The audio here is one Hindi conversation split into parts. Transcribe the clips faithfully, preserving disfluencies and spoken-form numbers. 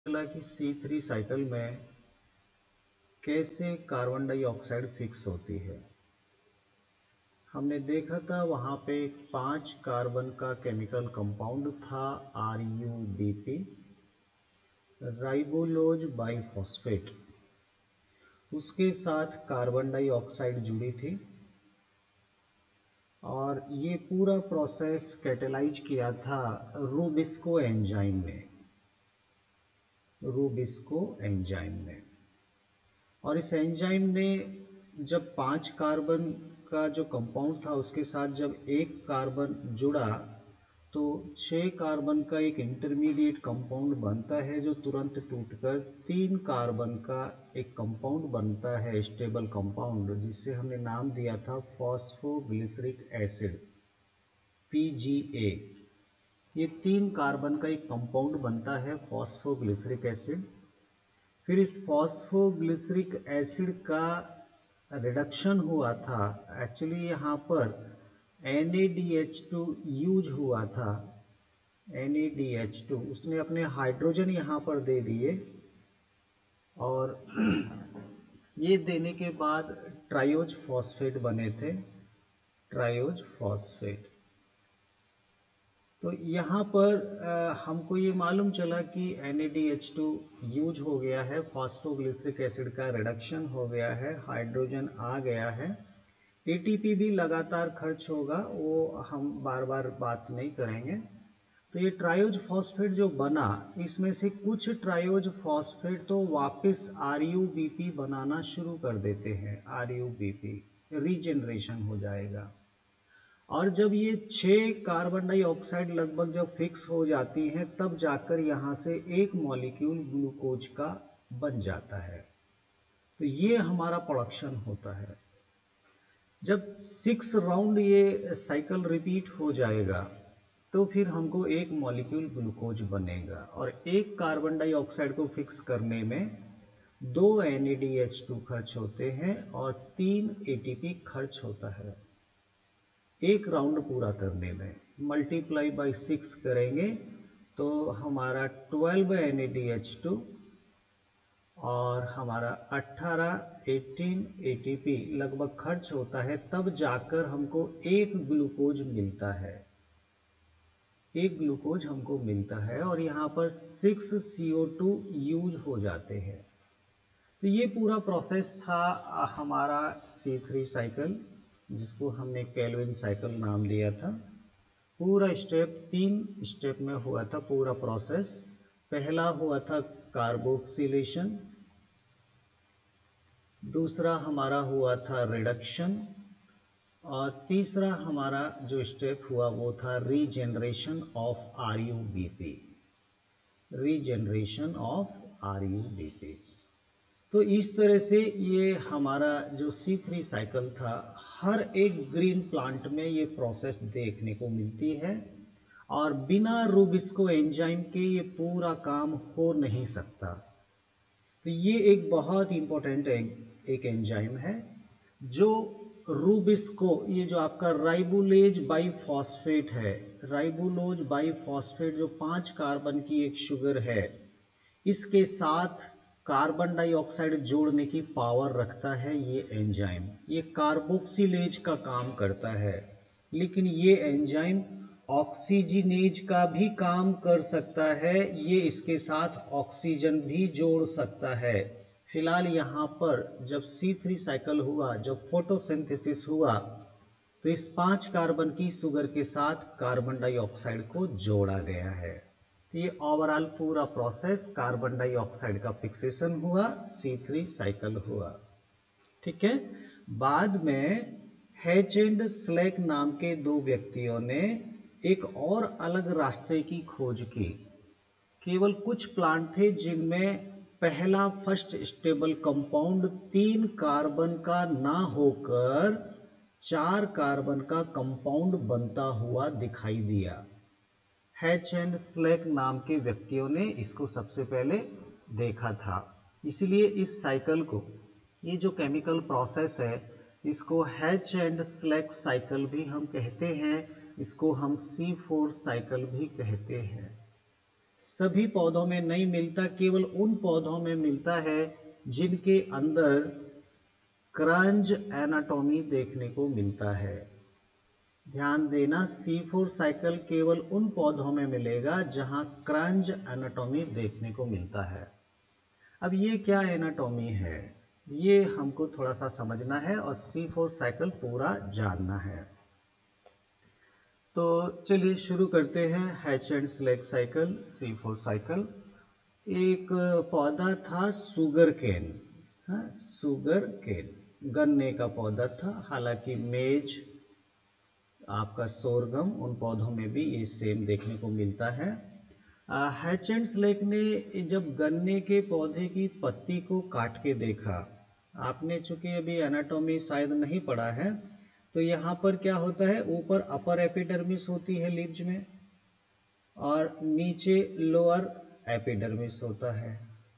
चला कि सी थ्री साइकिल में कैसे कार्बन डाइऑक्साइड फिक्स होती है। हमने देखा था वहाँ पे पांच कार्बन का केमिकल कंपाउंड था R U B P, ribulose biphosphate. उसके साथ कार्बन डाइऑक्साइड जुड़ी थी और ये पूरा प्रोसेस कैटेलाइज किया था रूबिस्को एंजाइम ने रूबिस्को एंजाइम ने और इस एंजाइम ने जब पांच कार्बन का जो कंपाउंड था उसके साथ जब एक कार्बन जुड़ा तो छह कार्बन का एक इंटरमीडिएट कंपाउंड बनता है जो तुरंत टूटकर तीन कार्बन का एक कंपाउंड बनता है, स्टेबल कंपाउंड, जिसे हमने नाम दिया था phosphoglyceric acid P G A. ये तीन कार्बन का एक कंपाउंड बनता है फॉस्फोग्लिसरिक एसिड। फिर इस फॉस्फोग्लिसरिक एसिड का रिडक्शन हुआ था, एक्चुअली यहाँ पर N A D H two use हुआ था। N A D H two उसने अपने हाइड्रोजन यहाँ पर दे दिए और ये देने के बाद ट्रायोज फॉस्फेट बने थे, ट्रायोज फॉस्फेट। तो यहाँ पर आ, हमको ये मालूम चला कि N A D H two use हो गया है, फॉस्फोग्लिसरिक एसिड का रिडक्शन हो गया है, हाइड्रोजन आ गया है, ए टी पी भी लगातार खर्च होगा, वो हम बार बार बात नहीं करेंगे। तो ये ट्रायोज फॉस्फेट जो बना, इसमें से कुछ ट्रायोज फॉस्फेट तो वापस आर यू बी पी बनाना शुरू कर देते हैं, R U B P regeneration हो जाएगा। और जब ये छह कार्बन डाइऑक्साइड लगभग जब फिक्स हो जाती हैं तब जाकर यहाँ से एक मॉलिक्यूल ग्लूकोज का बन जाता है। तो ये हमारा प्रोडक्शन होता है। जब सिक्स राउंड ये साइकिल रिपीट हो जाएगा तो फिर हमको एक मॉलिक्यूल ग्लूकोज बनेगा और एक कार्बन डाइऑक्साइड को फिक्स करने में दो N A D H two खर्च होते हैं और तीन ए टी पी खर्च होता है एक राउंड पूरा करने में। मल्टीप्लाई बाई सिक्स करेंगे तो हमारा twelve N A D H two और हमारा अठारह अठारह ए टी पी लगभग खर्च होता है, तब जाकर हमको एक ग्लूकोज मिलता है, एक ग्लूकोज हमको मिलता है और यहाँ पर six C O two use हो जाते हैं। तो ये पूरा प्रोसेस था हमारा सी थ्री साइकिल, जिसको हमने केल्विन साइकिल नाम दिया था। पूरा स्टेप तीन स्टेप में हुआ था पूरा प्रोसेस। पहला हुआ था कार्बोक्सिलेशन, दूसरा हमारा हुआ था रिडक्शन और तीसरा हमारा जो स्टेप हुआ वो था regeneration of R U B P, regeneration of R U B P. तो इस तरह से ये हमारा जो सी थ्री साइकिल था, हर एक ग्रीन प्लांट में ये प्रोसेस देखने को मिलती है और बिना रूबिस्को एंजाइम के ये पूरा काम हो नहीं सकता। तो ये एक बहुत इंपॉर्टेंट एक एंजाइम है जो रूबिस्को, ये जो आपका राइबोलेज बाइफॉस्फेट है, राइबोलोज बाइफॉस्फेट जो पांच कार्बन की एक शुगर है, इसके साथ कार्बन डाइऑक्साइड जोड़ने की पावर रखता है ये एंजाइम। ये कार्बोक्सिलेज का काम करता है, लेकिन ये एंजाइम ऑक्सीजनेज का भी काम कर सकता है, ये इसके साथ ऑक्सीजन भी जोड़ सकता है। फिलहाल यहाँ पर जब सी थ्री साइकिल हुआ, जब फोटोसिंथेसिस हुआ, तो इस पांच कार्बन की शुगर के साथ कार्बन डाइऑक्साइड को जोड़ा गया है। तो ये ओवरऑल पूरा प्रोसेस कार्बन डाइऑक्साइड का फिक्सेशन हुआ, सी थ्री साइकिल हुआ। ठीक है। बाद में हैच एंड स्लेक नाम के दो व्यक्तियों ने एक और अलग रास्ते की खोज की। केवल कुछ प्लांट थे जिनमें पहला फर्स्ट स्टेबल कंपाउंड तीन कार्बन का ना होकर चार कार्बन का कंपाउंड बनता हुआ दिखाई दिया। हैच एंड स्लेक नाम के व्यक्तियों ने इसको सबसे पहले देखा था। इसलिए इस साइकिल को, ये जो केमिकल प्रोसेस है, इसको हैच एंड स्लेक साइकिल भी हम कहते हैं, इसको हम सी फोर साइकिल भी कहते हैं। सभी पौधों में नहीं मिलता, केवल उन पौधों में मिलता है जिनके अंदर क्रंच एनाटॉमी देखने को मिलता है। ध्यान देना, सी फोर साइकिल केवल उन पौधों में मिलेगा जहां क्रंच एनाटॉमी देखने को मिलता है। अब ये क्या एनाटॉमी है, ये हमको थोड़ा सा समझना है और सी फोर साइकिल पूरा जानना है। तो चलिए शुरू करते हैं। Hatch and Slack cycle, C four cycle. एक पौधा था सुगर केन, हाँ सुगर केन, गन्ने का पौधा था। हालांकि मेज, आपका सोरगम, उन पौधों में भी ये सेम देखने को मिलता है। हैच एंड स्लेग ने जब गन्ने के पौधे की पत्ती को काट के देखा, आपने चूंकि अभी एनाटॉमी शायद नहीं पढ़ा है, तो यहाँ पर क्या होता है, ऊपर अपर एपिडर्मिस होती है लीव्स में और नीचे लोअर एपिडर्मिस होता है।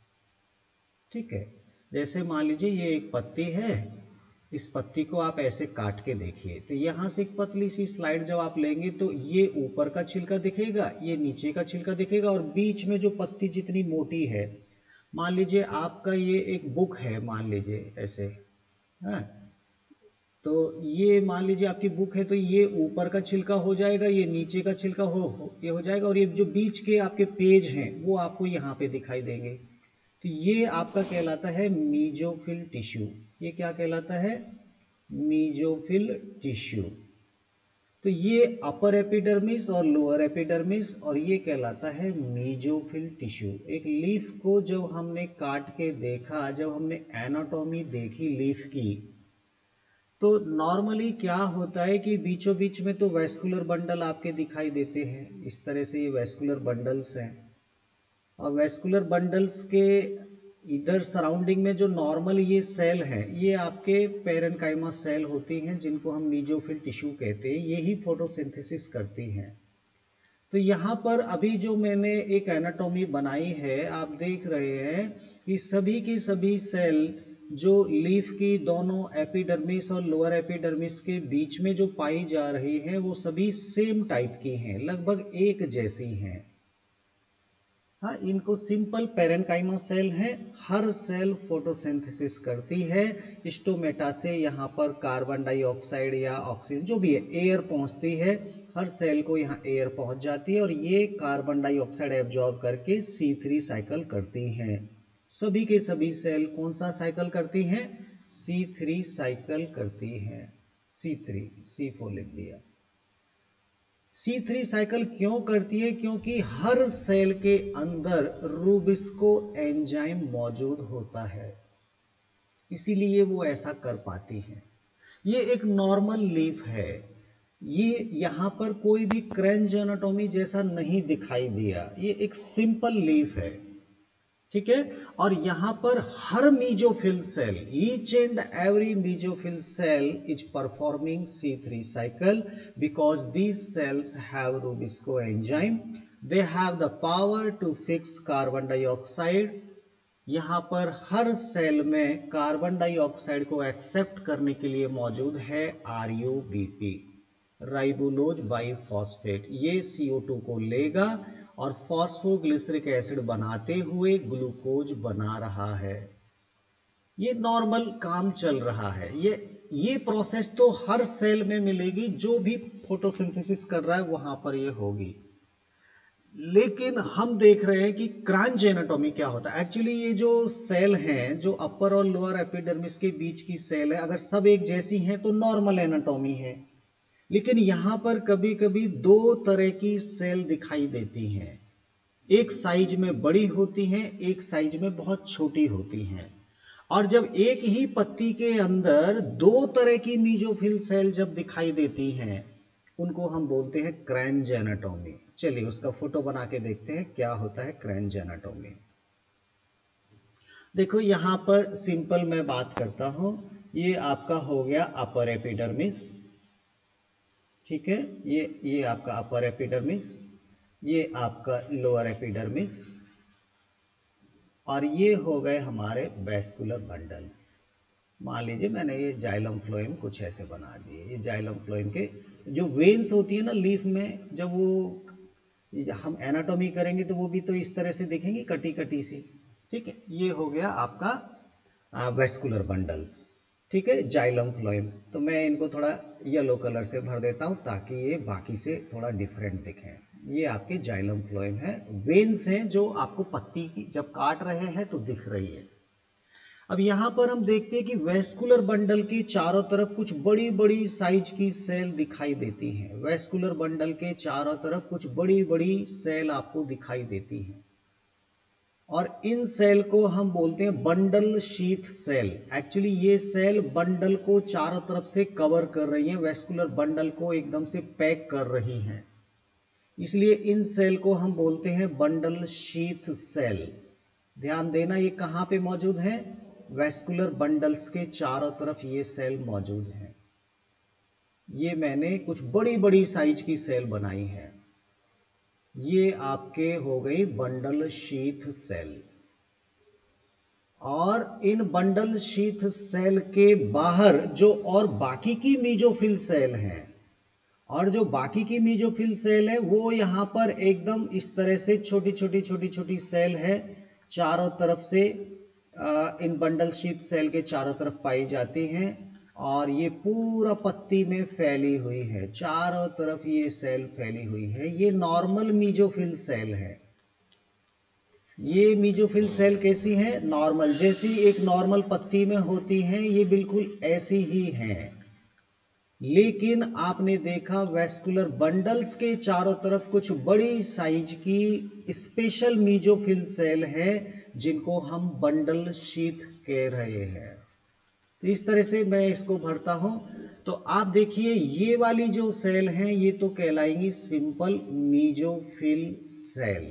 ठीक है, जैसे मान लीजिए ये एक पत्ती है, इस पत्ती को आप ऐसे काट के देखिए, तो यहां से एक पतली सी स्लाइड जब आप लेंगे तो ये ऊपर का छिलका दिखेगा, ये नीचे का छिलका दिखेगा और बीच में जो पत्ती जितनी मोटी है, मान लीजिए आपका ये एक बुक है, मान लीजिए ऐसे, हाँ, तो ये मान लीजिए आपकी बुक है, तो ये ऊपर का छिलका हो जाएगा, ये नीचे का छिलका हो, हो ये हो जाएगा और ये जो बीच के आपके पेज हैं वो आपको यहाँ पे दिखाई देंगे। तो ये आपका कहलाता है मीजोफिल टिश्यू। ये क्या कहलाता है, मीजोफिल टिश्यू। तो ये अपर एपिडर्मिस और लोअर एपिडर्मिस, और ये कहलाता है मीजोफिल टिश्यू। एक लीफ को जब हमने काट के देखा, जब हमने एनाटॉमी देखी लीफ की, तो नॉर्मली क्या होता है कि बीचों बीच में तो वेस्कुलर बंडल आपके दिखाई देते हैं, इस तरह से ये वेस्कुलर बंडल्स हैं। और वेस्कुलर बंडल्स के इधर सराउंडिंग में जो नॉर्मल ये सेल हैं, ये आपके पेरेन्काइमा सेल होती हैं, जिनको हम मीजोफिल टिश्यू कहते हैं। यही फोटोसिंथेसिस करती हैं। तो यहाँ पर अभी जो मैंने एक एनाटॉमी बनाई है, आप देख रहे हैं कि सभी की सभी सेल जो लीफ की दोनों एपिडर्मिस और लोअर एपिडर्मिस के बीच में जो पाई जा रही है, वो सभी सेम टाइप की हैं, लगभग एक जैसी हैं। हाँ, इनको सिंपल पेरेन्काइमा सेल हैं। हर सेल फोटोसिंथेसिस करती है। स्टोमेटा से यहाँ पर कार्बन डाइऑक्साइड या ऑक्सीजन जो भी है, एयर पहुँचती है। हर सेल को यहाँ एयर पहुँच जाती है और ये कार्बन डाइऑक्साइड एब्जॉर्ब करके सी थ्री साइकिल करती हैं। सभी के सभी सेल कौन सा साइकिल करती हैं, सी थ्री साइकिल करती हैं। सी थ्री, सी फोर लिख दिया। सी थ्री साइकिल क्यों करती है, क्योंकि हर सेल के अंदर रूबिस्को एंजाइम मौजूद होता है, इसीलिए वो ऐसा कर पाती है। ये एक नॉर्मल लीफ है, ये यहाँ पर कोई भी क्रंच एनाटॉमी जैसा नहीं दिखाई दिया, ये एक सिंपल लीफ है। ठीक है, और यहां पर हर mesophyll cell, each and every mesophyll cell is performing C three cycle because these cells have Rubisco enzyme. They have the power to fix carbon dioxide. यहां पर हर सेल में कार्बन डाइऑक्साइड को एक्सेप्ट करने के लिए मौजूद है R U B P, ribulose biphosphate. ये सी ओ टू को लेगा और फॉस्फोग्लिसरिक एसिड बनाते हुए ग्लूकोज बना रहा है। ये नॉर्मल काम चल रहा है। ये ये प्रोसेस तो हर सेल में मिलेगी, जो भी फोटोसिंथेसिस कर रहा है वहां पर ये होगी। लेकिन हम देख रहे हैं कि क्रंच एनाटॉमी क्या होता है। एक्चुअली ये जो सेल हैं, जो अपर और लोअर एपिडर्मिस के बीच की सेल है, अगर सब एक जैसी हैं तो नॉर्मल एनाटॉमी है। लेकिन यहां पर कभी कभी दो तरह की सेल दिखाई देती हैं, एक साइज में बड़ी होती हैं, एक साइज में बहुत छोटी होती हैं। और जब एक ही पत्ती के अंदर दो तरह की मीजोफिल सेल जब दिखाई देती हैं, उनको हम बोलते हैं क्रंच एनाटॉमी। चलिए उसका फोटो बना के देखते हैं क्या होता है क्रंच एनाटॉमी। देखो यहां पर सिंपल मैं बात करता हूं, ये आपका हो गया अपर एपिडर्मिस। ठीक है, ये ये आपका अपर एपिडर्मिस, ये आपका लोअर एपिडर्मिस, और ये हो गए हमारे वेस्कुलर बंडल्स। मान लीजिए मैंने ये जाइलम फ्लोएम कुछ ऐसे बना दिए। ये जाइलम फ्लोएम के जो वेन्स होती है ना लीफ में, जब वो हम एनाटॉमी करेंगे तो वो भी तो इस तरह से दिखेंगी, कटी कटी सी। ठीक है, ये हो गया आपका वेस्कुलर बंडल्स। ठीक है, जाइलम फ्लोएम। तो मैं इनको थोड़ा येलो कलर से भर देता हूं ताकि ये बाकी से थोड़ा डिफरेंट दिखें। ये आपके जाइलम फ्लोएम है, वेन्स हैं जो आपको पत्ती की जब काट रहे हैं तो दिख रही है। अब यहां पर हम देखते हैं कि वेस्कुलर बंडल के चारों तरफ कुछ बड़ी बड़ी साइज की सेल दिखाई देती हैं। वेस्कुलर बंडल के चारों तरफ कुछ बड़ी बड़ी सेल आपको दिखाई देती हैं और इन सेल को हम बोलते हैं बंडल शीथ सेल। एक्चुअली ये सेल बंडल को चारों तरफ से कवर कर रही हैं, वेस्कुलर बंडल को एकदम से पैक कर रही हैं, इसलिए इन सेल को हम बोलते हैं बंडल शीथ सेल। ध्यान देना, ये कहां पे मौजूद है? वेस्कुलर बंडल्स के चारों तरफ ये सेल मौजूद है। ये मैंने कुछ बड़ी बड़ी साइज की सेल बनाई है। ये आपके हो गई बंडल शीथ सेल। और इन बंडल शीथ सेल के बाहर जो और बाकी की मीजोफिल सेल हैं, और जो बाकी की मीजोफिल सेल है वो यहां पर एकदम इस तरह से छोटी छोटी छोटी छोटी सेल है, चारों तरफ से इन बंडल शीथ सेल के चारों तरफ पाई जाती हैं और ये पूरा पत्ती में फैली हुई है, चारों तरफ ये सेल फैली हुई है। ये नॉर्मल मीजोफिल सेल है। ये मीजोफिल सेल कैसी है? नॉर्मल, जैसी एक नॉर्मल पत्ती में होती हैं, ये बिल्कुल ऐसी ही हैं। लेकिन आपने देखा वेस्कुलर बंडल्स के चारों तरफ कुछ बड़ी साइज की स्पेशल मीजोफिल सेल है जिनको हम बंडल शीथ कह रहे हैं। तो इस तरह से मैं इसको भरता हूं। तो आप देखिए ये वाली जो सेल हैं ये तो कहलाएंगी सिंपल मीजोफिल सेल।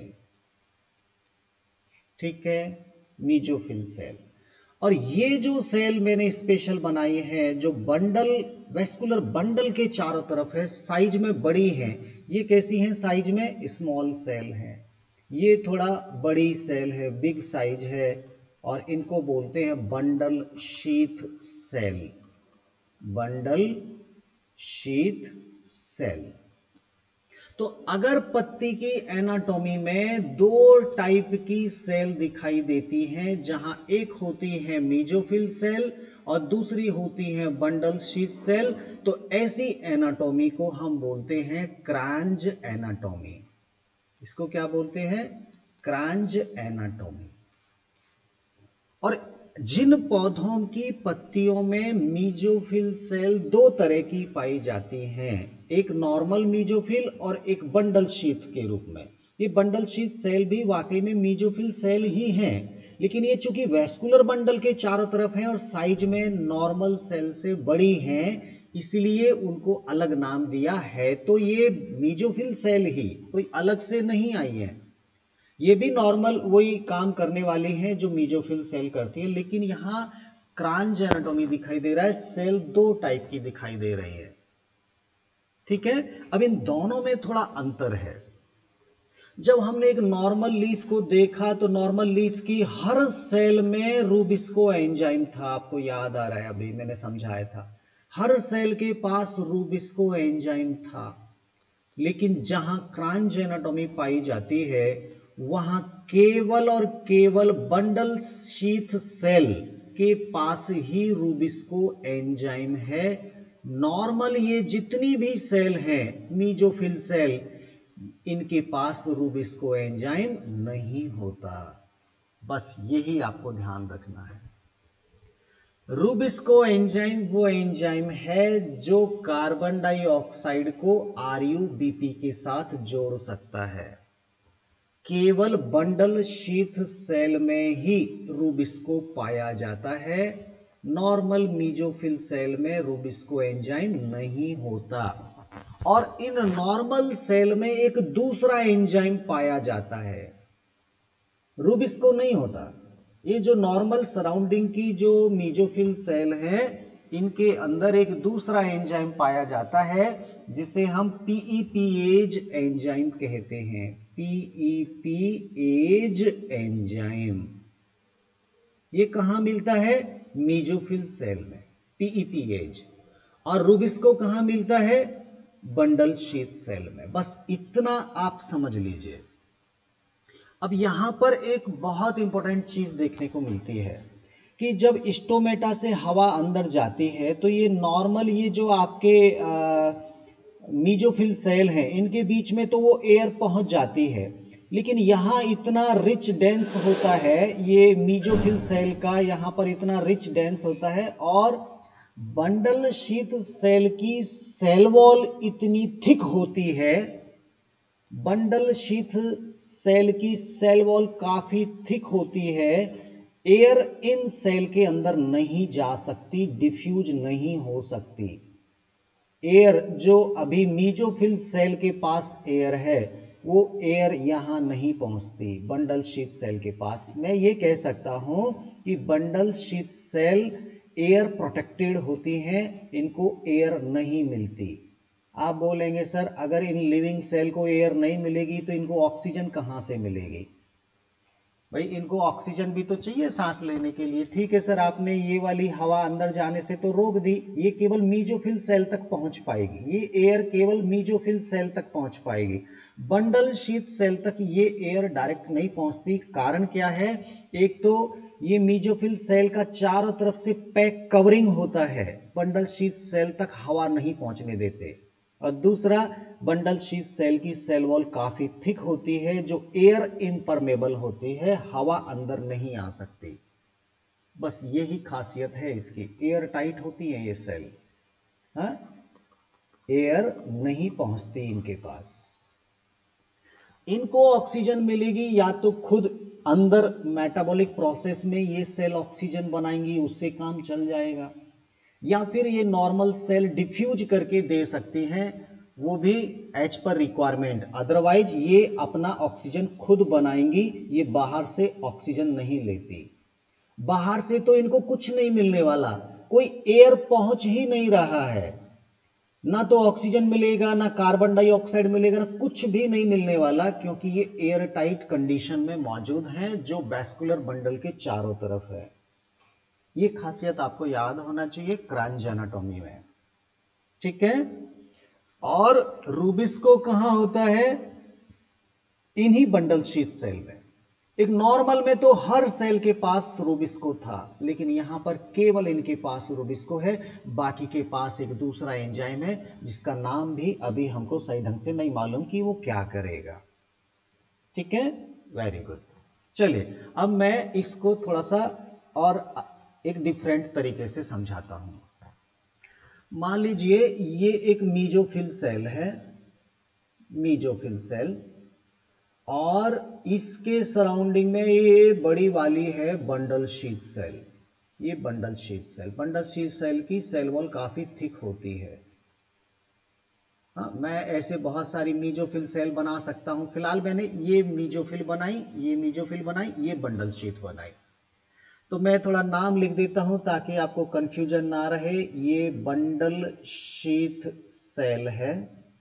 ठीक है, मीजोफिल सेल। और ये जो सेल मैंने स्पेशल बनाई है जो बंडल वेस्कुलर बंडल के चारों तरफ है, साइज में बड़ी है, ये कैसी हैं? साइज में स्मॉल सेल है। ये थोड़ा बड़ी सेल है, बिग साइज है, और इनको बोलते हैं bundle sheath cell. Bundle sheath cell. तो अगर पत्ती की एनाटॉमी में दो टाइप की सेल दिखाई देती हैं, जहां एक होती है मीजोफिल सेल और दूसरी होती है बंडल शीथ सेल, तो ऐसी एनाटॉमी को हम बोलते हैं क्रांज एनाटॉमी। इसको क्या बोलते हैं? Kranz anatomy. और जिन पौधों की पत्तियों में मीजोफिल सेल दो तरह की पाई जाती हैं, एक नॉर्मल मीजोफिल और एक बंडल शीथ के रूप में। ये बंडल शीथ सेल भी वाकई में मीजोफिल सेल ही हैं, लेकिन ये चूंकि वेस्कुलर बंडल के चारों तरफ हैं और साइज में नॉर्मल सेल से बड़ी हैं, इसलिए उनको अलग नाम दिया है। तो ये मीजोफिल सेल ही, कोई अलग से नहीं आई है। ये भी नॉर्मल वही काम करने वाली हैं जो मीजोफिल सेल करती है, लेकिन यहां क्रांज एनाटॉमी दिखाई दे रहा है, सेल दो टाइप की दिखाई दे रही है। ठीक है, अब इन दोनों में थोड़ा अंतर है। जब हमने एक नॉर्मल लीफ को देखा तो नॉर्मल लीफ की हर सेल में रूबिस्को एंजाइम था, आपको याद आ रहा है, अभी मैंने समझाया था, हर सेल के पास रूबिस्को एंजाइम था। लेकिन जहां क्रांज एनाटॉमी पाई जाती है वहां केवल और केवल बंडल शीथ सेल के पास ही रूबिस्को एंजाइम है। नॉर्मल ये जितनी भी सेल हैं मीजोफिल सेल, इनके पास रूबिस्को एंजाइम नहीं होता। बस यही आपको ध्यान रखना है। रूबिस्को एंजाइम वो एंजाइम है जो कार्बन डाइऑक्साइड को आर यू बी पी के साथ जोड़ सकता है। केवल बंडल शीथ सेल में ही रूबिस्को पाया जाता है, नॉर्मल मीजोफिल सेल में रूबिस्को एंजाइम नहीं होता। और इन नॉर्मल सेल में एक दूसरा एंजाइम पाया जाता है, रूबिस्को नहीं होता। ये जो नॉर्मल सराउंडिंग की जो मीजोफिल सेल है, इनके अंदर एक दूसरा एंजाइम पाया जाता है जिसे हम पीईपीएज एंजाइम कहते हैं। पीईपीएज एंजाइम ये कहां मिलता है? मीजोफिल सेल में, पीईपीएज। और रूबिस्को कहां मिलता है? बंडल शीथ सेल में। बस इतना आप समझ लीजिए। अब यहां पर एक बहुत इंपॉर्टेंट चीज देखने को मिलती है कि जब स्टोमेटा से हवा अंदर जाती है तो ये नॉर्मल ये जो आपके मीजोफिल सेल हैं इनके बीच में तो वो एयर पहुंच जाती है, लेकिन यहाँ इतना रिच डेंस होता है, ये मीजोफिल सेल का यहाँ पर इतना रिच डेंस होता है, और बंडल शीथ सेल की सेल वॉल इतनी थिक होती है, बंडल शीथ सेल की सेल वॉल काफी थिक होती है, एयर इन सेल के अंदर नहीं जा सकती, डिफ्यूज नहीं हो सकती। एयर जो अभी मीजोफिल सेल के पास एयर है वो एयर यहां नहीं पहुंचती बंडल शीथ सेल के पास। मैं ये कह सकता हूं कि bundle sheath cell air protected होती हैं, इनको एयर नहीं मिलती। आप बोलेंगे सर अगर इन लिविंग सेल को एयर नहीं मिलेगी तो इनको ऑक्सीजन कहां से मिलेगी? भाई इनको ऑक्सीजन भी तो चाहिए सांस लेने के लिए। ठीक है सर, आपने ये वाली हवा अंदर जाने से तो रोक दी, ये केवल मीजोफिल सेल तक पहुंच पाएगी, ये एयर केवल मीजोफिल सेल तक पहुंच पाएगी, बंडल शीथ सेल तक ये एयर डायरेक्ट नहीं पहुंचती। कारण क्या है? एक तो ये मीजोफिल सेल का चारों तरफ से पैक कवरिंग होता है, बंडल शीथ सेल तक हवा नहीं पहुंचने देते, और दूसरा बंडल शीथ सेल की सेल वॉल काफी थिक होती है जो एयर इम्परमेबल होती है, हवा अंदर नहीं आ सकती। बस यही खासियत है इसकी, एयर टाइट होती है ये सेल, हाँ? एयर नहीं पहुंचती इनके पास। इनको ऑक्सीजन मिलेगी या तो खुद अंदर मेटाबॉलिक प्रोसेस में ये सेल ऑक्सीजन बनाएंगी, उससे काम चल जाएगा, या फिर ये नॉर्मल सेल डिफ्यूज करके दे सकती हैं, वो भी एज पर रिक्वायरमेंट। अदरवाइज ये अपना ऑक्सीजन खुद बनाएंगी, ये बाहर से ऑक्सीजन नहीं लेती। बाहर से तो इनको कुछ नहीं मिलने वाला, कोई एयर पहुंच ही नहीं रहा है, ना तो ऑक्सीजन मिलेगा, ना कार्बन डाइऑक्साइड मिलेगा, ना कुछ भी नहीं मिलने वाला, क्योंकि ये एयर टाइट कंडीशन में मौजूद है जो वैस्कुलर बंडल के चारों तरफ है। ये खासियत आपको याद होना चाहिए क्रांज एनाटॉमी में, ठीक है। और रूबिस्को कहां होता है? इन्हीं बंडल शीथ सेल में। एक नॉर्मल में तो हर सेल के पास रूबिस्को था, लेकिन यहां पर केवल इनके पास रूबिस्को है, बाकी के पास एक दूसरा एंजाइम है जिसका नाम भी अभी हमको सही ढंग से नहीं मालूम कि वो क्या करेगा, ठीक है। Very good. चलिए अब मैं इसको थोड़ा सा और एक डिफरेंट तरीके से समझाता हूं। मान लीजिए ये एक मीजोफिल सेल है, मीजोफिल सेल, और इसके सराउंडिंग में ये बड़ी वाली है बंडल शीथ सेल। ये bundle sheath cell, bundle sheath cell की सेल वॉल काफी थिक होती है। हाँ, मैं ऐसे बहुत सारी मीजोफिल सेल बना सकता हूं। फिलहाल मैंने ये मीजोफिल बनाई, ये मीजोफिल बनाई, ये बंडल शीथ बनाई, तो मैं थोड़ा नाम लिख देता हूं ताकि आपको कंफ्यूजन ना रहे। ये बंडल शीथ सेल है,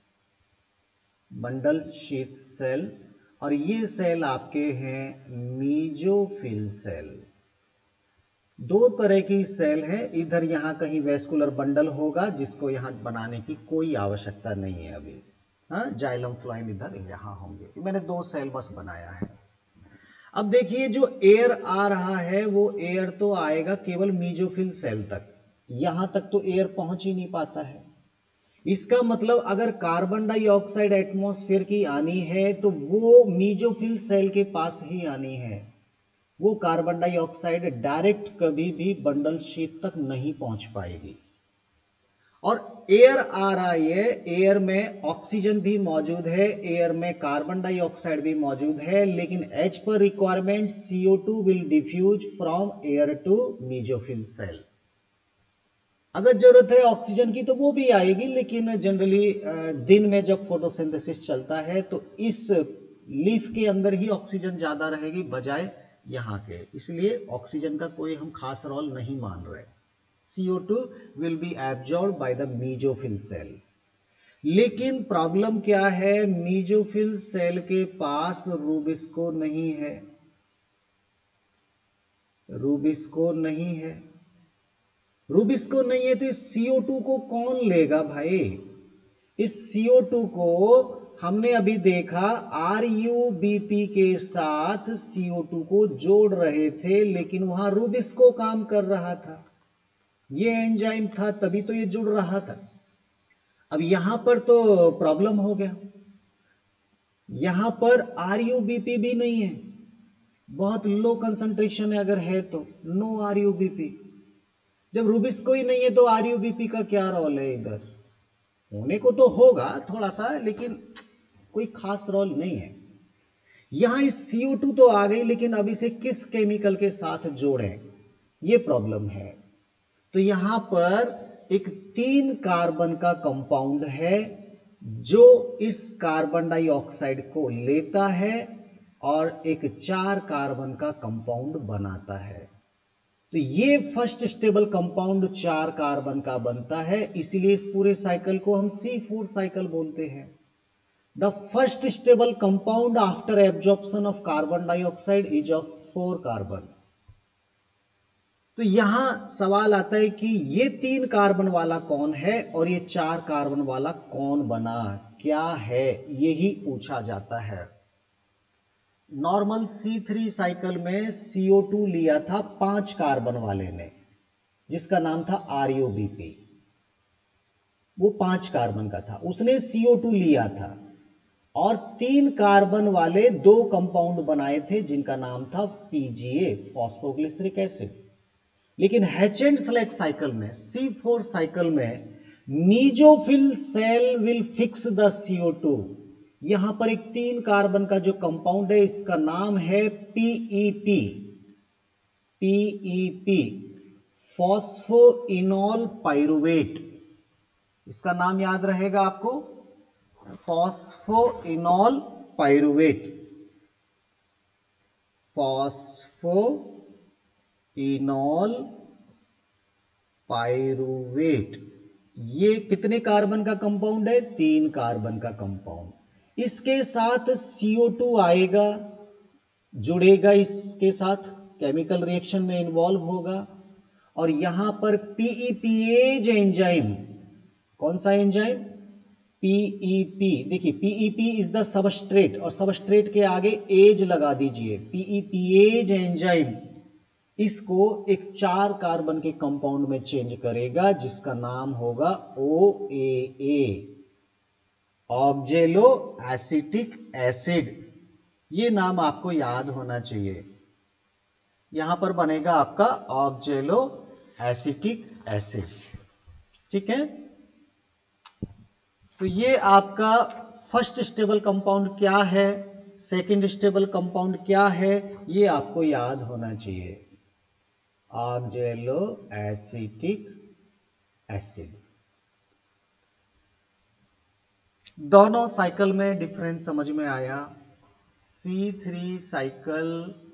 बंडल शीथ सेल, और ये सेल आपके हैं मीजोफिल सेल। दो तरह की सेल है, इधर यहां कहीं वेस्कुलर बंडल होगा जिसको यहां बनाने की कोई आवश्यकता नहीं है अभी, हाँ, जाइलम फ्लोएम इधर यहां होंगे। मैंने दो सेल बस बनाया है। अब देखिए जो एयर आ रहा है वो एयर तो आएगा केवल मीजोफिल सेल तक, यहां तक तो एयर पहुंच ही नहीं पाता है। इसका मतलब अगर कार्बन डाइऑक्साइड एटमॉस्फेयर की आनी है तो वो मीजोफिल सेल के पास ही आनी है। वो कार्बन डाइऑक्साइड डायरेक्ट कभी भी बंडल शीथ तक नहीं पहुंच पाएगी। और एयर आ रहा है, एयर में ऑक्सीजन भी मौजूद है, एयर में कार्बन डाइऑक्साइड भी मौजूद है, लेकिन as per requirement C O two will diffuse from air to mesophyll cell. अगर जरूरत है ऑक्सीजन की तो वो भी आएगी, लेकिन जनरली दिन में जब फोटोसिंथेसिस चलता है तो इस लीफ के अंदर ही ऑक्सीजन ज्यादा रहेगी बजाय यहां के, इसलिए ऑक्सीजन का कोई हम खास रोल नहीं मान रहे। C O two will be absorbed by the mesophil cell। लेकिन प्रॉब्लम क्या है? मीजोफिल सेल के पास रूबिस्को नहीं है, रूबिस्को नहीं है, रूबिस्को नहीं है तो इस सी ओ टू को कौन लेगा भाई? इस सी ओ टू को हमने अभी देखा आर यू बी पी के साथ सी ओ टू को जोड़ रहे थे, लेकिन वहां रूबिस्को काम कर रहा था, ये एंजाइम था, तभी तो ये जुड़ रहा था। अब यहां पर तो प्रॉब्लम हो गया, यहां पर आर यू बी पी भी नहीं है, बहुत लो कंसंट्रेशन है, अगर है तो no R U B P. जब रूबिस्को ही नहीं है तो आर यू बी पी का क्या रोल है? इधर होने को तो होगा थोड़ा सा, लेकिन कोई खास रोल नहीं है। यहां इस सी ओ टू तो आ गई, लेकिन अब इसे किस केमिकल के साथ जोड़ें, यह प्रॉब्लम है। तो यहां पर एक तीन कार्बन का कंपाउंड है जो इस कार्बन डाइऑक्साइड को लेता है और एक चार कार्बन का कंपाउंड बनाता है। तो ये फर्स्ट स्टेबल कंपाउंड चार कार्बन का बनता है, इसीलिए इस पूरे साइकिल को हम सी फोर साइकिल बोलते हैं। The first stable compound after absorption of carbon dioxide is of four carbon. तो यहां सवाल आता है कि ये तीन कार्बन वाला कौन है और ये चार कार्बन वाला कौन बना, क्या है, यही पूछा जाता है। नॉर्मल सी थ्री साइकिल में सी ओ टू लिया था पांच कार्बन वाले ने, जिसका नाम था आर यू बी पी, वो पांच कार्बन का था, उसने सी ओ टू लिया था और तीन कार्बन वाले दो कंपाउंड बनाए थे जिनका नाम था P G A, phosphoglyceric acid. लेकिन हेच एंड सेलेक्ट साइकिल में, सी फोर साइकिल में, mesophyll cell will fix the C O two. यहां पर एक तीन कार्बन का जो कंपाउंड है इसका नाम है पीईपी, पीईपी फॉस्फोइनॉल पाइरुवेट। इसका नाम याद रहेगा आपको, फॉस्फोइनॉल पाइरुवेट, फॉस्फोइनॉल पाइरुवेट। ये कितने कार्बन का कंपाउंड है? तीन कार्बन का कंपाउंड। इसके साथ सी ओ टू आएगा, जुड़ेगा, इसके साथ केमिकल रिएक्शन में इन्वॉल्व होगा और यहां पर पीईपीएज एंजाइम, कौन सा एंजाइम? पीईपी। देखिए पीईपी इज द सबस्ट्रेट और सबस्ट्रेट के आगे एज लगा दीजिए, पीईपीएज एंजाइम इसको एक चार कार्बन के कंपाउंड में चेंज करेगा जिसका नाम होगा ओ ए ए, ऑक्जेलो एसिटिक एसिड। ये नाम आपको याद होना चाहिए। यहां पर बनेगा आपका ऑक्जेलो एसिटिक एसिड, ठीक है। तो ये आपका फर्स्ट स्टेबल कंपाउंड क्या है, सेकंड स्टेबल कंपाउंड क्या है, ये आपको याद होना चाहिए, ऑक्जेलो एसिटिक एसिड। दोनों साइकिल में डिफरेंस समझ में आया। सी थ्री साइकिल,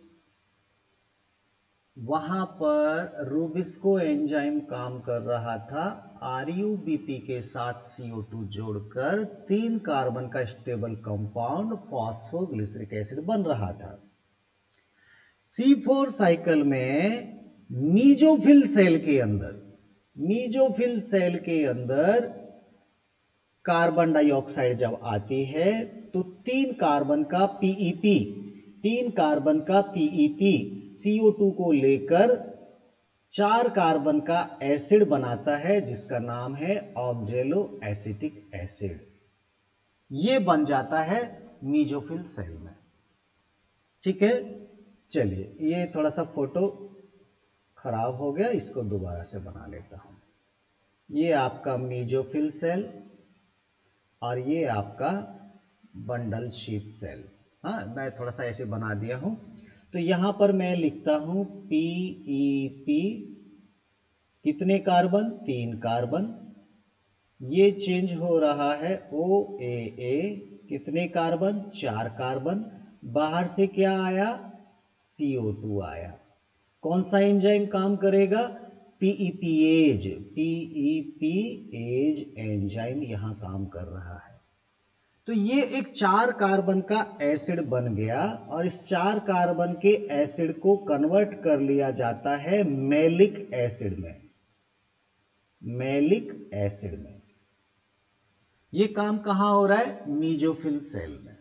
वहां पर रूबिस्को एंजाइम काम कर रहा था, आर यू बी पी के साथ सी ओ टू जोड़कर तीन कार्बन का स्टेबल कंपाउंड फॉस्फोग्लिसरिक एसिड बन रहा था। सी फोर साइकिल में मीजोफिल सेल के अंदर, मीजोफिल सेल के अंदर कार्बन डाइऑक्साइड जब आती है तो तीन कार्बन का पीईपी, तीन कार्बन का पीईपी सी ओ टू को लेकर चार कार्बन का एसिड बनाता है जिसका नाम है ऑक्जेलो एसिटिक एसिड। यह बन जाता है मीजोफिल सेल में, ठीक है। चलिए, ये थोड़ा सा फोटो खराब हो गया, इसको दोबारा से बना लेता हूं। ये आपका मीजोफिल सेल और ये आपका बंडल शीथ सेल। हाँ, मैं थोड़ा सा ऐसे बना दिया हूं। तो यहां पर मैं लिखता हूं पीईपी, कितने कार्बन? तीन कार्बन। ये चेंज हो रहा है ओ ए ए, कितने कार्बन? चार कार्बन। बाहर से क्या आया? सी ओ टू आया। कौन सा एंजाइम काम करेगा? पीईपीएज, पीईपीएज एंजाइम यहां काम कर रहा है। तो ये एक चार कार्बन का एसिड बन गया और इस चार कार्बन के एसिड को कन्वर्ट कर लिया जाता है मैलिक एसिड में, मैलिक एसिड में। ये काम कहां हो रहा है? मीजोफिल सेल में।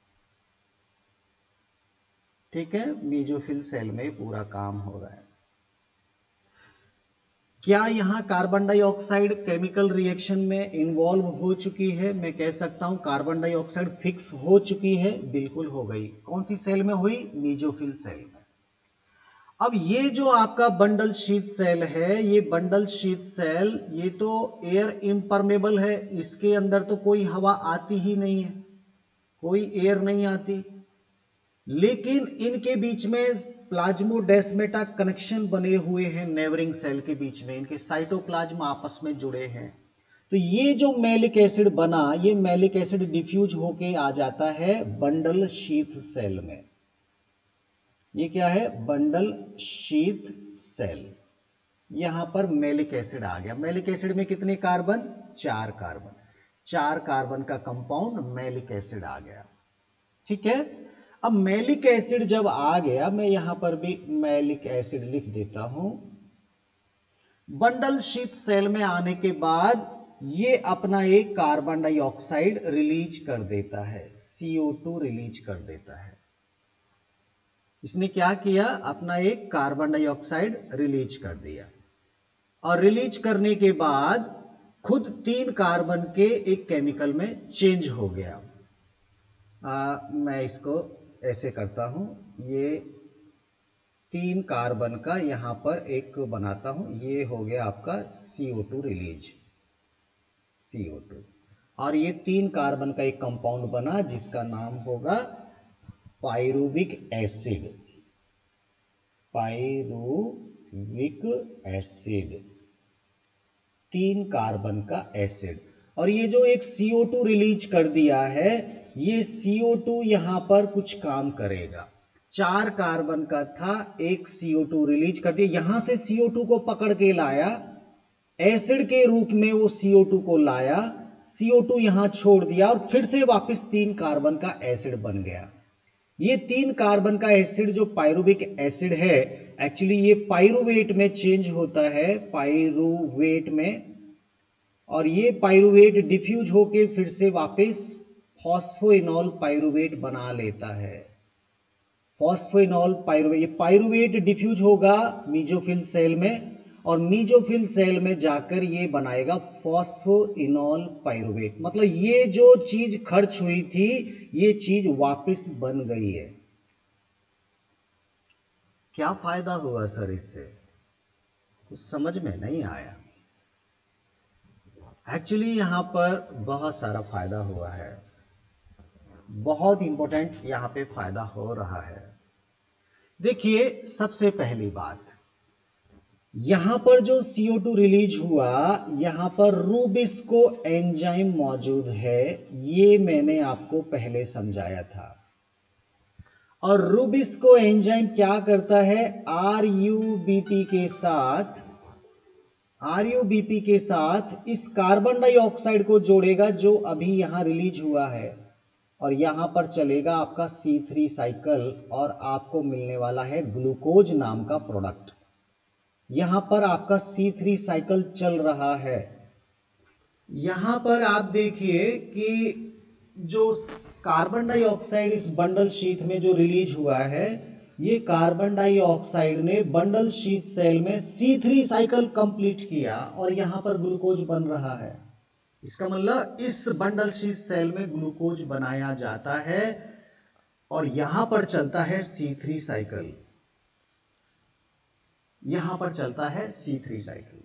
ठीक है, मीजोफिल सेल में पूरा काम हो रहा है। क्या यहां कार्बन डाइऑक्साइड केमिकल रिएक्शन में इन्वॉल्व हो चुकी है? मैं कह सकता हूं कार्बन डाइऑक्साइड फिक्स हो चुकी है। बिल्कुल हो गई। कौन सी सेल में हुई? मीजोफिल सेल में। अब ये जो आपका बंडल शीथ सेल है, ये बंडल शीथ सेल ये तो एयर इम्परमेबल है, इसके अंदर तो कोई हवा आती ही नहीं है, कोई एयर नहीं आती। लेकिन इनके बीच में प्लाज्मोडेस्मेटा कनेक्शन बने हुए हैं नेबरिंग सेल के बीच में, इनके साइटोप्लाज्म आपस में जुड़े हैं। तो ये जो मैलिक एसिड बना, ये मैलिक एसिड डिफ्यूज होके आ जाता है बंडल शीथ सेल में। ये क्या है? Bundle sheath cell. यहां पर मैलिक एसिड आ गया। मैलिक एसिड में कितने कार्बन? चार कार्बन। चार कार्बन का कंपाउंड मैलिक एसिड आ गया। ठीक है, अब मैलिक एसिड जब आ गया, मैं यहां पर भी मैलिक एसिड लिख देता हूं। बंडल शीथ सेल में आने के बाद ये अपना एक कार्बन डाइऑक्साइड रिलीज कर देता है, सी ओ टू रिलीज कर देता है। इसने क्या किया? अपना एक कार्बन डाइऑक्साइड रिलीज कर दिया, और रिलीज करने के बाद खुद तीन कार्बन के एक केमिकल में चेंज हो गया। आ, मैं इसको ऐसे करता हूं, ये तीन कार्बन का यहां पर एक बनाता हूं। ये हो गया आपका C O two release, C O two, और ये तीन कार्बन का एक कंपाउंड बना जिसका नाम होगा पाइरुविक एसिड। पाइरुविक एसिड, तीन कार्बन का एसिड। और ये जो एक सी ओ टू रिलीज कर दिया है, ये सी ओ टू यहां पर कुछ काम करेगा। चार कार्बन का था, एक सी ओ टू रिलीज कर दिया, यहां से सी ओ टू को पकड़ के लाया, एसिड के रूप में वो सी ओ टू को लाया, सी ओ टू यहां छोड़ दिया, और फिर से वापस तीन कार्बन का एसिड बन गया। ये तीन कार्बन का एसिड जो पाइरुविक एसिड है, एक्चुअली ये पाइरुवेट में चेंज होता है, पाइरुवेट में, और ये पाइरुवेट डिफ्यूज होके फिर से वापस फॉस्फोइनॉल पाइरुवेट बना लेता है। फॉस्फोइनॉल पाइरुवेट, ये पाइरुवेट डिफ्यूज होगा मीजोफिल सेल में, और मीजोफिल सेल में जाकर ये बनाएगा फॉस्फोइनॉल पाइरुवेट। मतलब ये जो चीज खर्च हुई थी, ये चीज वापस बन गई है। क्या फायदा हुआ सर इससे? कुछ समझ में नहीं आया। एक्चुअली यहां पर बहुत सारा फायदा हुआ है, बहुत इंपॉर्टेंट यहां पे फायदा हो रहा है। देखिए, सबसे पहली बात, यहां पर जो सी ओ टू रिलीज हुआ, यहां पर रूबिस्को एंजाइम मौजूद है, ये मैंने आपको पहले समझाया था। और रूबिस्को एंजाइम क्या करता है? आर यू बी पी के साथ आर यू बी पी के साथ इस कार्बन डाइऑक्साइड को जोड़ेगा जो अभी यहां रिलीज हुआ है, और यहां पर चलेगा आपका सी थ्री साइकिल, और आपको मिलने वाला है ग्लूकोज नाम का प्रोडक्ट। यहां पर आपका सी थ्री साइकिल चल रहा है। यहां पर आप देखिए कि जो कार्बन डाइऑक्साइड इस बंडल शीथ में जो रिलीज हुआ है, ये कार्बन डाइऑक्साइड ने बंडल शीथ सेल में सी थ्री साइकिल कंप्लीट किया, और यहां पर ग्लूकोज बन रहा है। इसका मतलब इस बंडल शीथ सेल में ग्लूकोज बनाया जाता है, और यहां पर चलता है सी थ्री साइकिल, यहां पर चलता है सी थ्री साइकिल।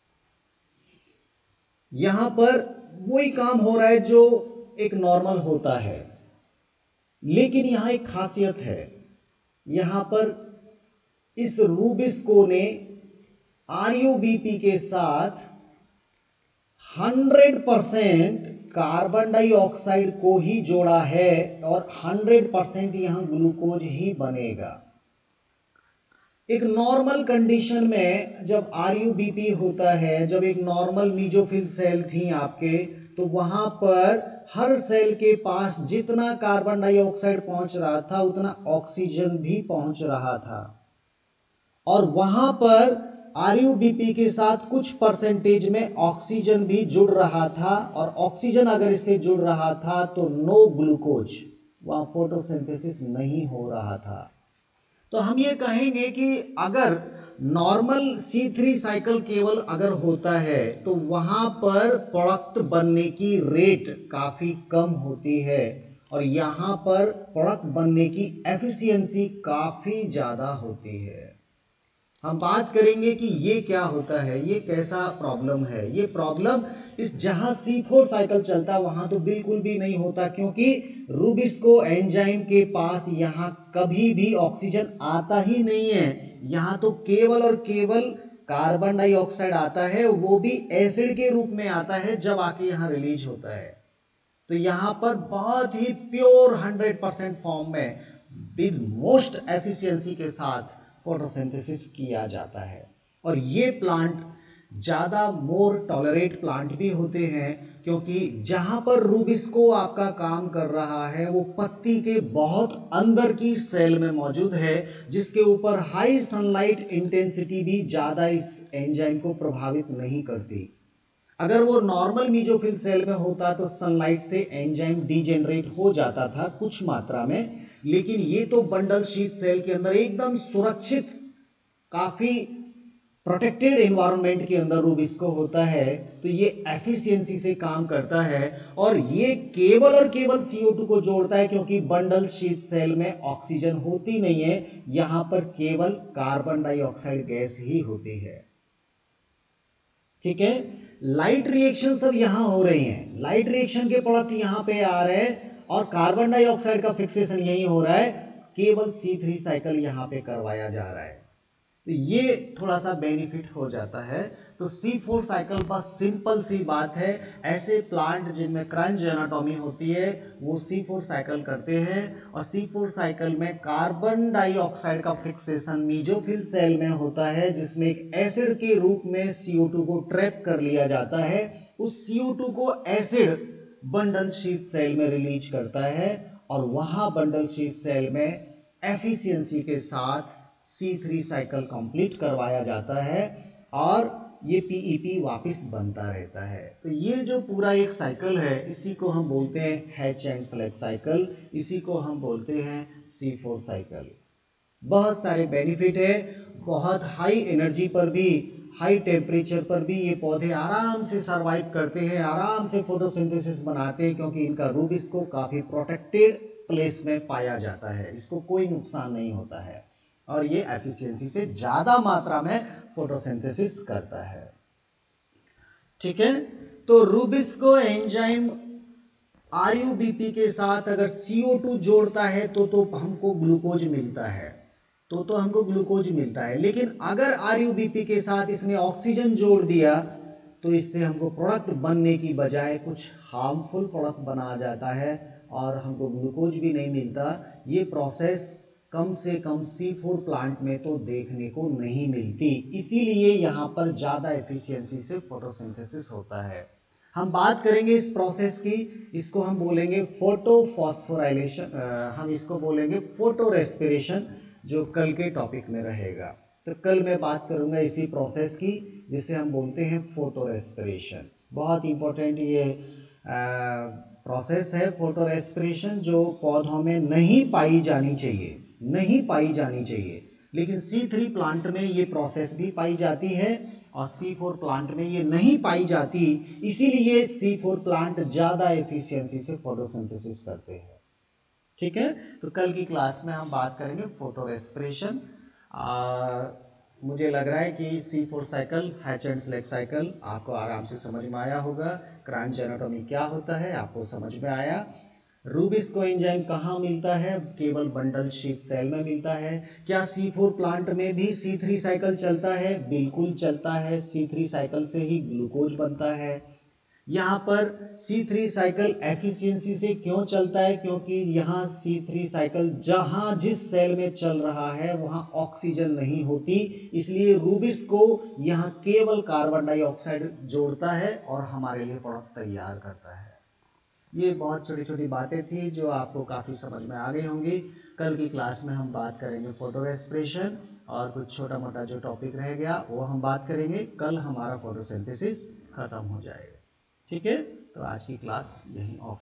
यहां पर वही काम हो रहा है जो एक नॉर्मल होता है, लेकिन यहां एक खासियत है। यहां पर इस रूबिस्को ने आर यू बी पी के साथ हंड्रेड परसेंट कार्बन डाइऑक्साइड को ही जोड़ा है, और हंड्रेड परसेंट यहां ग्लूकोज ही बनेगा। एक नॉर्मल कंडीशन में जब आर यू बी पी होता है, जब एक नॉर्मल मीजोफिल सेल थी आपके, तो वहां पर हर सेल के पास जितना कार्बन डाइऑक्साइड पहुंच रहा था, उतना ऑक्सीजन भी पहुंच रहा था, और वहां पर आरयूबीपी के साथ कुछ परसेंटेज में ऑक्सीजन भी जुड़ रहा था, और ऑक्सीजन अगर इससे जुड़ रहा था तो नो ग्लूकोज, वहां फोटोसिंथेसिस नहीं हो रहा था। तो हम ये कहेंगे कि अगर नॉर्मल सी थ्री साइकिल केवल अगर होता है तो वहां पर प्रोडक्ट बनने की रेट काफी कम होती है, और यहां पर प्रोडक्ट बनने की एफिशिएंसी काफी ज्यादा होती है। हम बात करेंगे कि ये क्या होता है, ये कैसा प्रॉब्लम है। ये प्रॉब्लम इस जहां सी फोर साइकिल चलता वहां तो बिल्कुल भी नहीं होता, क्योंकि रूबिस्को एंजाइम के पास यहां कभी भी ऑक्सीजन आता ही नहीं है। यहां तो केवल और केवल कार्बन डाइऑक्साइड आता है, वो भी एसिड के रूप में आता है जब आके यहां रिलीज होता है। तो यहां पर बहुत ही प्योर हंड्रेड परसेंट फॉर्म में विद मोस्ट एफिशिएंसी के साथ फोटोसिंथेसिस किया जाता है। और ये प्लांट ज्यादा मोर टॉलरेट प्लांट भी होते हैं, क्योंकि जहां पर रूबिस्को आपका काम कर रहा है वो पत्ती के बहुत अंदर की सेल में मौजूद है, जिसके ऊपर हाई सनलाइट इंटेंसिटी भी ज्यादा इस एंजाइम को प्रभावित नहीं करती। अगर वो नॉर्मल मीजोफिल सेल में होता तो सनलाइट से एंजाइम डीजेनरेट हो जाता था कुछ मात्रा में, लेकिन ये तो बंडल शीट सेल के अंदर एकदम सुरक्षित, काफी प्रोटेक्टेड एनवायरनमेंट के अंदर रूबिस्को होता है, तो ये एफिशिएंसी से काम करता है। और ये केवल और केवल सी ओ टू को जोड़ता है, क्योंकि बंडल शीट सेल में ऑक्सीजन होती नहीं है, यहां पर केवल कार्बन डाइऑक्साइड गैस ही होती है। ठीक है, लाइट रिएक्शन सब यहां हो रही हैं, लाइट रिएक्शन के प्रोडक्ट यहां पे आ रहे हैं, और कार्बन डाइऑक्साइड का फिक्सेशन यही हो रहा है, केवल सी थ्री साइकिल यहां पे करवाया जा रहा है। तो ये थोड़ा सा बेनिफिट हो जाता है। तो सी फोर साइकिल बस सिंपल सी बात है, ऐसे प्लांट जिनमें क्रंच एनाटॉमी होती है वो सी फोर साइकिल करते हैं, और सी फोर साइकिल में कार्बन डाइऑक्साइड का फिक्सेशन मीजोफिल सेल में होता है, जिसमें एक एसिड के रूप में सी ओ टू को ट्रैप कर लिया जाता है। उस सी ओ टू को एसिड बंडल शीट सेल में रिलीज करता है, और वहां बंडल शीट सेल में एफिशिएंसी के साथ सी थ्री साइकिल कंप्लीट करवाया जाता है, और ये पी ई पी वापस बनता रहता है। तो ये जो पूरा एक साइकिल है, इसी को हम बोलते हैं हैच एंड स्लेग साइकिल, इसी को हम बोलते हैं सी फोर साइकिल। बहुत सारे बेनिफिट है, बहुत हाई एनर्जी पर भी, हाई टेम्परेचर पर भी ये पौधे आराम से सरवाइव करते हैं, आराम से फोटोसिंथेसिस बनाते हैं, क्योंकि इनका रूबिस्को काफी प्रोटेक्टेड प्लेस में पाया जाता है, इसको कोई नुकसान नहीं होता है, और ये एफिशिएंसी से ज्यादा मात्रा में फोटोसिंथेसिस करता है। ठीक है, तो रूबिस्को एंजाइम आरयूबीपी के साथ अगर सी ओ टू जोड़ता है तो तो हमको ग्लूकोज मिलता है, तो तो हमको ग्लूकोज मिलता है। लेकिन अगर आरयूबीपी के साथ इसने ऑक्सीजन जोड़ दिया तो इससे हमको प्रोडक्ट बनने की बजाय कुछ हार्मफुल प्रोडक्ट बना जाता है, और हमको ग्लूकोज भी नहीं मिलता। ये प्रोसेस कम से कम सी फोर प्लांट में तो देखने को नहीं मिलती, इसीलिए यहां पर ज्यादा एफिशिएंसी से फोटोसिंथेसिस होता है। हम बात करेंगे इस प्रोसेस की, इसको हम बोलेंगे फोटोफॉस्फोराइलेशन, हम इसको बोलेंगे फोटो रेस्पिरेशन, जो कल के टॉपिक में रहेगा। तो कल मैं बात करूंगा इसी प्रोसेस की, जिसे हम बोलते हैं फोटो रेस्पिरेशन। बहुत इंपॉर्टेंट ये प्रोसेस है फोटो रेस्पिरेशन, जो पौधों में नहीं पाई जानी चाहिए, नहीं पाई जानी चाहिए, लेकिन सी थ्री प्लांट में ये प्रोसेस भी पाई जाती है, और सी फोर प्लांट में ये नहीं पाई जाती, इसीलिए सी फोर प्लांट ज्यादा एफिशिएंसी से फोटोसिंथेसिस करते हैं। ठीक है, तो कल की क्लास में हम बात करेंगे फोटो रेस्पिरेशन। मुझे लग रहा है कि C four cycle, Hatch and Slack cycle आपको आराम से समझ में आया होगा। क्रंच एनाटॉमी क्या होता है आपको समझ में आया। रूबिस्को एंजाइम कहाँ मिलता है, केवल बंडल शीट सेल में मिलता है। क्या सी फोर प्लांट में भी सी थ्री साइकिल चलता है, बिल्कुल चलता है, सी थ्री साइकिल से ही ग्लूकोज बनता है। यहाँ पर सी थ्री साइकिल एफिशिएंसी से क्यों चलता है, क्योंकि यहाँ सी थ्री साइकिल जहां जिस सेल में चल रहा है वहां ऑक्सीजन नहीं होती, इसलिए रूबिस्को यहाँ केवल कार्बन डाइऑक्साइड जोड़ता है और हमारे लिए प्रोडक्ट तैयार करता है। ये बहुत छोटी छोटी बातें थी जो आपको काफी समझ में आ गई होंगी। कल की क्लास में हम बात करेंगे फोटो रेस्पिरेशन, और कुछ छोटा मोटा जो टॉपिक रह गया वो हम बात करेंगे। कल हमारा फोटोसिंथेसिस खत्म हो जाएगा। ठीक है, तो आज की क्लास यहीं ऑफ